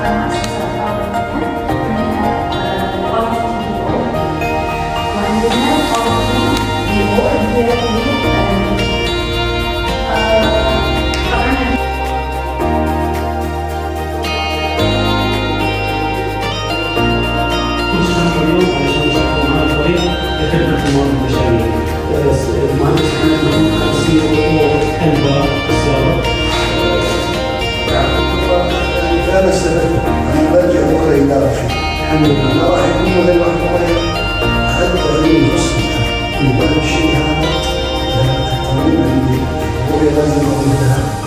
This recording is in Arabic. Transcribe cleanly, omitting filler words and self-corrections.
مؤسسة قابلة منها YTO وعندنا RTO اللي هي اليوم علشان نشوفوا معنا شوية لخدمة الموارد البشرية. المهندس حماد CEO أنبا السيارات. هذا السبب أنا برجع بكرة إدارة فيه. الحمد لله راح يكون غير واحد حتى غير نص. وأهم شيء هذا التمرين عندي هو لازم أقول